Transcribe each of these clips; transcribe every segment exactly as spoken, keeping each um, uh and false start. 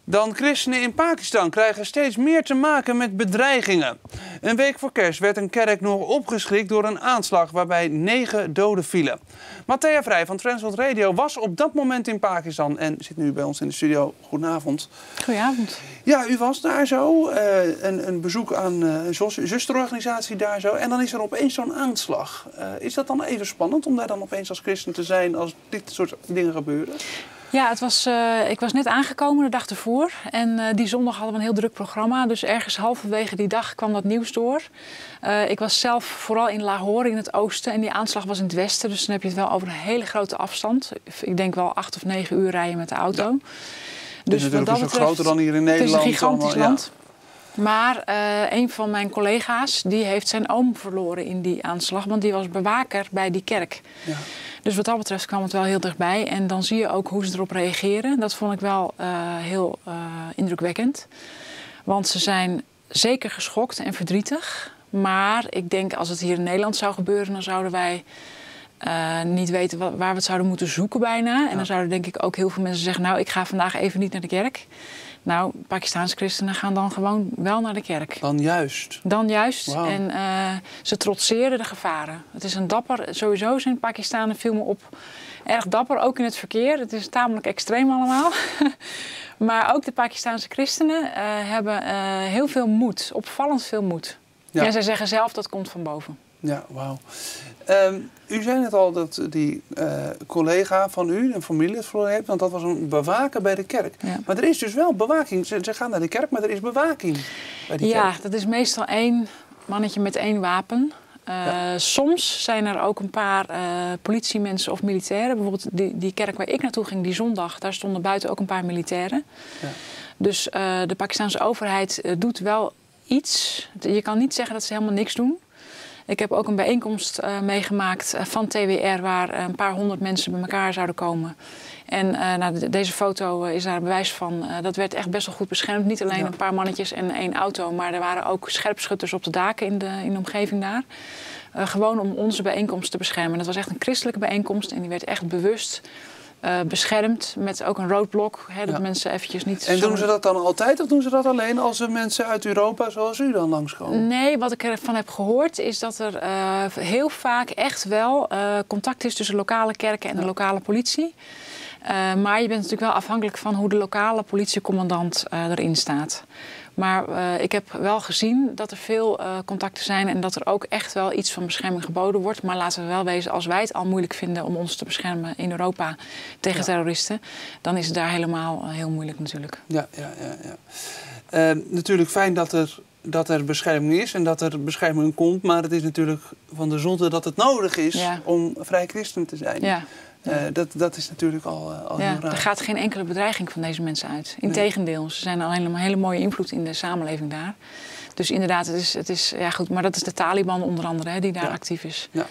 Dan christenen in Pakistan krijgen steeds meer te maken met bedreigingen. Een week voor kerst werd een kerk nog opgeschrikt door een aanslag waarbij negen doden vielen. Matthea Vrij van Transworld Radio was op dat moment in Pakistan en zit nu bij ons in de studio. Goedenavond. Goedenavond. Ja, u was daar zo, uh, een, een bezoek aan uh, een zusterorganisatie daar zo. En dan is er opeens zo'n aanslag. Uh, is dat dan even spannend om daar dan opeens als christen te zijn als dit soort dingen gebeuren? Ja, het was, uh, ik was net aangekomen de dag ervoor. En uh, die zondag hadden we een heel druk programma. Dus ergens halverwege die dag kwam dat nieuws door. Uh, ik was zelf vooral in Lahore in het oosten. En die aanslag was in het westen. Dus dan heb je het wel over een hele grote afstand. Ik denk wel acht of negen uur rijden met de auto. Ja. Dus het is natuurlijk een stuk groter dan hier in Nederland. Het is een gigantisch allemaal, land. Ja. Maar uh, een van mijn collega's die heeft zijn oom verloren in die aanslag. Want die was bewaker bij die kerk. Ja. Dus wat dat betreft kwam het wel heel dichtbij. En dan zie je ook hoe ze erop reageren. Dat vond ik wel uh, heel uh, indrukwekkend. Want ze zijn zeker geschokt en verdrietig. Maar ik denk als het hier in Nederland zou gebeuren, dan zouden wij uh, niet weten wat, waar we het zouden moeten zoeken bijna. Ja. En dan zouden denk ik ook heel veel mensen zeggen, nou ik ga vandaag even niet naar de kerk. Nou, Pakistaanse christenen gaan dan gewoon wel naar de kerk. Dan juist? Dan juist. Wow. En uh, ze trotseren de gevaren. Het is een dapper... Sowieso zijn Pakistanen, viel me op, erg dapper. Ook in het verkeer. Het is tamelijk extreem allemaal. Maar ook de Pakistaanse christenen uh, hebben uh, heel veel moed. Opvallend veel moed. Ja. En zij zeggen zelf dat komt van boven. Ja, wauw. Um, u zei net al dat die uh, collega van u, een familie het verloren heeft, want dat was een bewaker bij de kerk. Ja. Maar er is dus wel bewaking. Ze, ze gaan naar de kerk, maar er is bewaking bij die ja, kerk. Ja, dat is meestal één mannetje met één wapen. Uh, ja. Soms zijn er ook een paar uh, politiemensen of militairen. Bijvoorbeeld die, die kerk waar ik naartoe ging die zondag, daar stonden buiten ook een paar militairen. Ja. Dus uh, de Pakistaanse overheid uh, doet wel iets. Je kan niet zeggen dat ze helemaal niks doen. Ik heb ook een bijeenkomst uh, meegemaakt uh, van T W R waar uh, een paar honderd mensen bij elkaar zouden komen. En uh, nou, de, deze foto uh, is daar een bewijs van. Uh, dat werd echt best wel goed beschermd. Niet alleen ja. een paar mannetjes en één auto, maar er waren ook scherpschutters op de daken in de, in de omgeving daar. Uh, gewoon om onze bijeenkomst te beschermen. Dat was echt een christelijke bijeenkomst en die werd echt bewust Uh, beschermd met ook een roodblok, hè, dat ja. mensen eventjes niet... En doen ze dat dan altijd of doen ze dat alleen als er mensen uit Europa zoals u dan langskomen? Nee, wat ik ervan heb gehoord is dat er uh, heel vaak echt wel uh, contact is tussen lokale kerken en ja. de lokale politie. Uh, maar je bent natuurlijk wel afhankelijk van hoe de lokale politiecommandant uh, erin staat. Maar uh, ik heb wel gezien dat er veel uh, contacten zijn en dat er ook echt wel iets van bescherming geboden wordt. Maar laten we wel wezen, als wij het al moeilijk vinden om ons te beschermen in Europa tegen ja. terroristen, dan is het daar helemaal uh, heel moeilijk natuurlijk. Ja, ja, ja. ja. Uh, natuurlijk fijn dat er, dat er bescherming is en dat er bescherming komt. Maar het is natuurlijk van de zonde dat het nodig is ja. om vrij christen te zijn. Ja. Uh, dat, dat is natuurlijk al, uh, al ja, heel raar. Er gaat geen enkele bedreiging van deze mensen uit. Integendeel, nee. Ze zijn alleen een hele mooie invloed in de samenleving daar. Dus inderdaad, het is, het is ja goed, maar dat is de Taliban onder andere hè, die daar ja. actief is. Ja.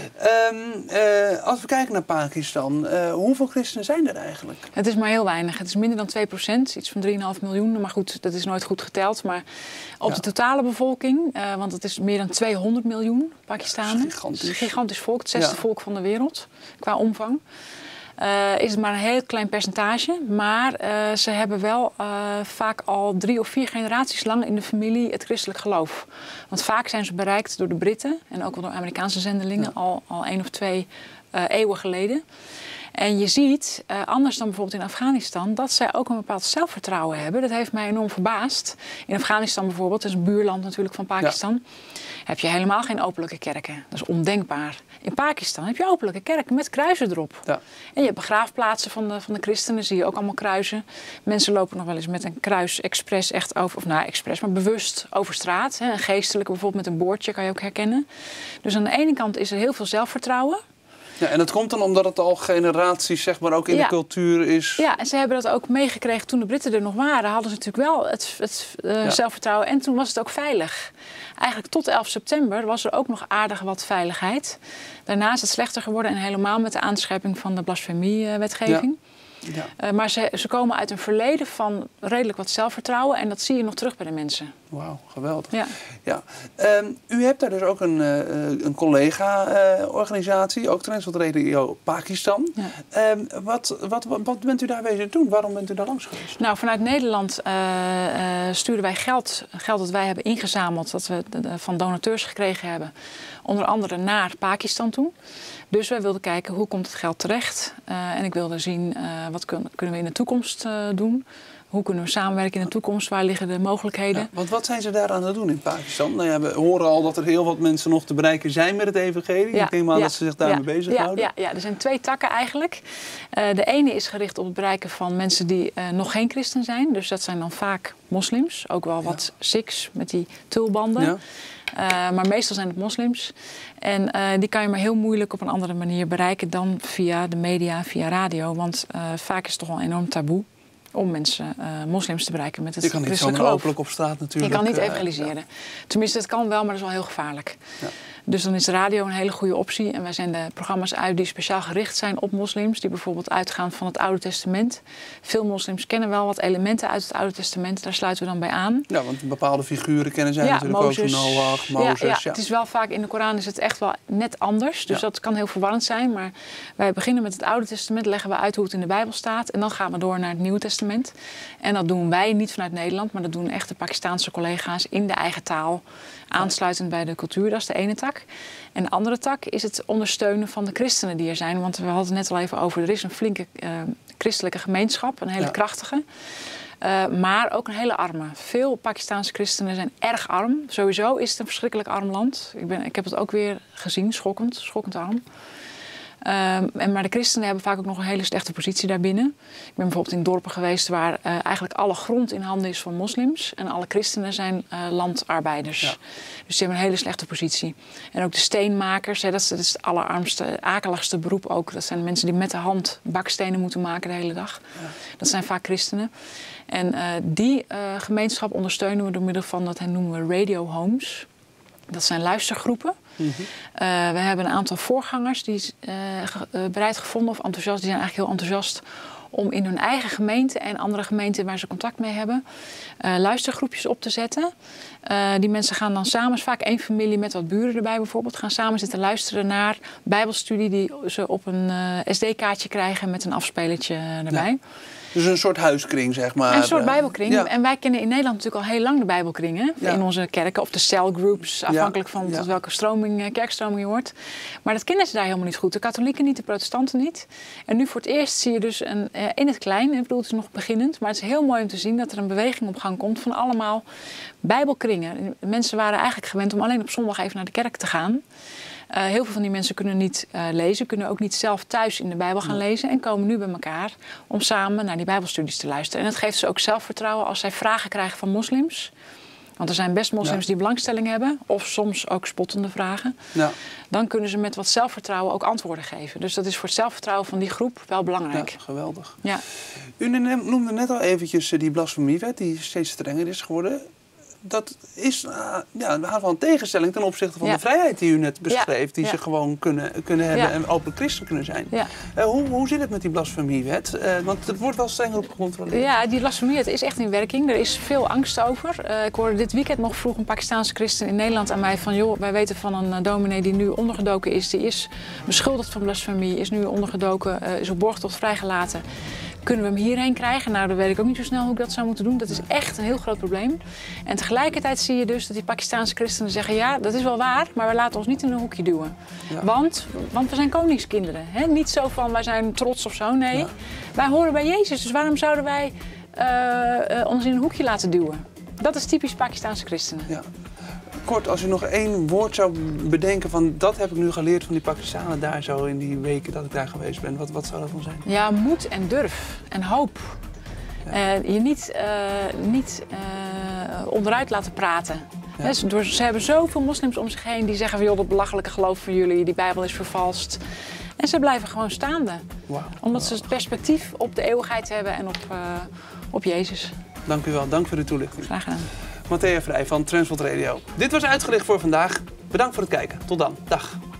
Um, uh, als we kijken naar Pakistan, uh, hoeveel christenen zijn er eigenlijk? Het is maar heel weinig. Het is minder dan twee procent, iets van drie komma vijf miljoen. Maar goed, dat is nooit goed geteld. Maar op ja. de totale bevolking, uh, want het is meer dan tweehonderd miljoen Pakistanen. Dat is gigantisch. Het is een gigantisch volk, het zesde ja. volk van de wereld qua omvang. Uh, is het maar een heel klein percentage. Maar uh, ze hebben wel uh, vaak al drie of vier generaties lang in de familie het christelijk geloof. Want vaak zijn ze bereikt door de Britten en ook wel door Amerikaanse zendelingen ja. al, al één of twee uh, eeuwen geleden. En je ziet, uh, anders dan bijvoorbeeld in Afghanistan, dat zij ook een bepaald zelfvertrouwen hebben. Dat heeft mij enorm verbaasd. In Afghanistan bijvoorbeeld, dat is een buurland natuurlijk van Pakistan, ja. heb je helemaal geen openlijke kerken. Dat is ondenkbaar. In Pakistan heb je openlijke kerken met kruisen erop. Ja. En je hebt begraafplaatsen van de, van de christenen, zie je ook allemaal kruisen. Mensen lopen nog wel eens met een kruis expres echt over, of nou expres, maar bewust over straat. Hè. Een geestelijke bijvoorbeeld met een boordje kan je ook herkennen. Dus aan de ene kant is er heel veel zelfvertrouwen. Ja, en dat komt dan omdat het al generaties zeg maar ook in ja. de cultuur is. Ja, en ze hebben dat ook meegekregen toen de Britten er nog waren. Hadden ze natuurlijk wel het, het uh, ja. zelfvertrouwen en toen was het ook veilig. Eigenlijk tot elf september was er ook nog aardig wat veiligheid. Daarna is het slechter geworden en helemaal met de aanscherping van de blasfemiewetgeving. Ja. Ja. Uh, maar ze, ze komen uit een verleden van redelijk wat zelfvertrouwen. En dat zie je nog terug bij de mensen. Wauw, geweldig. Ja. Ja. Um, u hebt daar dus ook een, uh, een collega-organisatie, uh, ook Transworld Radio Pakistan. Ja. Um, wat, wat, wat bent u daar wezen doen? Waarom bent u daar langs geweest? Nou, vanuit Nederland uh, uh, sturen wij geld, geld dat wij hebben ingezameld, dat we de, de, van donateurs gekregen hebben. Onder andere naar Pakistan toe. Dus wij wilden kijken hoe komt het geld terecht. Uh, en ik wilde zien uh, wat kun, kunnen we in de toekomst uh, doen. Hoe kunnen we samenwerken in de toekomst? Waar liggen de mogelijkheden? Ja, want wat zijn ze daar aan het doen in Pakistan? Nou ja, we horen al dat er heel wat mensen nog te bereiken zijn met het evangelie. Ja, ik denk maar ja, dat ze zich daarmee ja, bezighouden. Ja, ja, ja, er zijn twee takken eigenlijk. Uh, de ene is gericht op het bereiken van mensen die uh, nog geen christen zijn. Dus dat zijn dan vaak moslims. Ook wel wat ja. Sikhs met die tulbanden. Ja. Uh, maar meestal zijn het moslims. En uh, die kan je maar heel moeilijk op een andere manier bereiken dan via de media, via radio. Want uh, vaak is het toch wel een enorm taboe om mensen, uh, moslims te bereiken met het christelijk geloof. Je kan niet zomaar openlijk op straat natuurlijk. Je kan niet evangeliseren. Uh, ja. Tenminste, het kan wel, maar dat is wel heel gevaarlijk. Ja. Dus dan is de radio een hele goede optie. En wij zenden programma's uit die speciaal gericht zijn op moslims. Die bijvoorbeeld uitgaan van het Oude Testament. Veel moslims kennen wel wat elementen uit het Oude Testament. Daar sluiten we dan bij aan. Ja, want bepaalde figuren kennen zij ja, natuurlijk Mozes, ook. Noach, Mozes. Ja, ja, ja, het is wel vaak in de Koran is het echt wel net anders. Dus ja. dat kan heel verwarrend zijn. Maar wij beginnen met het Oude Testament. Leggen we uit hoe het in de Bijbel staat. En dan gaan we door naar het Nieuwe Testament. En dat doen wij niet vanuit Nederland. Maar dat doen echt de Pakistaanse collega's in de eigen taal. Aansluitend bij de cultuur, dat is de ene tak. En de andere tak is het ondersteunen van de christenen die er zijn. Want we hadden het net al even over, er is een flinke uh, christelijke gemeenschap, een hele ja. krachtige. Uh, maar ook een hele arme. Veel Pakistaanse christenen zijn erg arm. Sowieso is het een verschrikkelijk arm land. Ik, ben, ik heb het ook weer gezien, schokkend, schokkend arm. Um, en, maar de christenen hebben vaak ook nog een hele slechte positie daarbinnen. Ik ben bijvoorbeeld in dorpen geweest waar uh, eigenlijk alle grond in handen is van moslims. En alle christenen zijn uh, landarbeiders. Ja. Dus die hebben een hele slechte positie. En ook de steenmakers, hè, dat, is, dat is het allerarmste, akeligste beroep ook. Dat zijn mensen die met de hand bakstenen moeten maken de hele dag. Ja. Dat zijn vaak christenen. En uh, die uh, gemeenschap ondersteunen we door middel van, dat noemen we radio homes. Dat zijn luistergroepen. Mm-hmm. uh, we hebben een aantal voorgangers die uh, ge, uh, bereid gevonden of enthousiast. Die zijn eigenlijk heel enthousiast om in hun eigen gemeente en andere gemeenten waar ze contact mee hebben, uh, luistergroepjes op te zetten. Uh, die mensen gaan dan samen, vaak één familie met wat buren erbij bijvoorbeeld, gaan samen zitten luisteren naar bijbelstudie die ze op een uh, S D-kaartje krijgen met een afspelertje erbij. Ja. Dus een soort huiskring, zeg maar. Een soort bijbelkring. Ja. En wij kennen in Nederland natuurlijk al heel lang de bijbelkringen. Ja. In onze kerken. Of de cellgroups. Afhankelijk ja. van ja. tot welke stroming, kerkstroming je hoort. Maar dat kennen ze daar helemaal niet goed. De katholieken niet, de protestanten niet. En nu voor het eerst zie je dus een, in het klein. Ik bedoel, het is nog beginnend. Maar het is heel mooi om te zien dat er een beweging op gang komt van allemaal bijbelkringen. Mensen waren eigenlijk gewend om alleen op zondag even naar de kerk te gaan. Uh, heel veel van die mensen kunnen niet uh, lezen, kunnen ook niet zelf thuis in de Bijbel gaan lezen en komen nu bij elkaar om samen naar die Bijbelstudies te luisteren. En dat geeft ze ook zelfvertrouwen als zij vragen krijgen van moslims. Want er zijn best moslims ja. die belangstelling hebben, of soms ook spottende vragen. Ja. Dan kunnen ze met wat zelfvertrouwen ook antwoorden geven. Dus dat is voor het zelfvertrouwen van die groep wel belangrijk. Ja, geweldig. Ja. U noemde net al eventjes die blasfemiewet die steeds strenger is geworden. Dat is uh, ja, een van een tegenstelling ten opzichte van ja. de vrijheid die u net beschreef. Ja. Die ja. ze gewoon kunnen, kunnen hebben ja. en openlijk christen kunnen zijn. Ja. Uh, hoe, hoe zit het met die blasfemiewet? Uh, want het wordt wel strenger op gecontroleerd. Ja, die blasfemiewet is echt in werking. Er is veel angst over. Uh, ik hoorde dit weekend nog vroeg een Pakistaanse christen in Nederland aan mij van, joh, wij weten van een uh, dominee die nu ondergedoken is. Die is beschuldigd van blasfemie, is nu ondergedoken, uh, is op borgtocht vrijgelaten. Kunnen we hem hierheen krijgen? Nou, dan weet ik ook niet zo snel hoe ik dat zou moeten doen. Dat is echt een heel groot probleem. En tegelijkertijd zie je dus dat die Pakistaanse christenen zeggen, ja, dat is wel waar, maar we laten ons niet in een hoekje duwen. Ja. Want, want we zijn koningskinderen. Hè? Niet zo van, wij zijn trots of zo. Nee, ja. wij horen bij Jezus. Dus waarom zouden wij uh, uh, ons in een hoekje laten duwen? Dat is typisch Pakistaanse christenen. Ja. Kort, als u nog één woord zou bedenken van, dat heb ik nu geleerd van die Pakistanen daar zo in die weken dat ik daar geweest ben. Wat, wat zou dat dan zijn? Ja, moed en durf en hoop. Ja. Uh, je niet, uh, niet uh, onderuit laten praten. Ja. He, door, ze hebben zoveel moslims om zich heen die zeggen van, joh, dat belachelijke geloof van jullie, die Bijbel is vervalst. En ze blijven gewoon staande. Wow. Omdat wow. ze het perspectief op de eeuwigheid hebben en op, uh, op Jezus. Dank u wel, dank voor de toelichting. Graag gedaan. Matthea Vrij van Transworld Radio. Dit was Uitgelicht voor vandaag. Bedankt voor het kijken. Tot dan. Dag.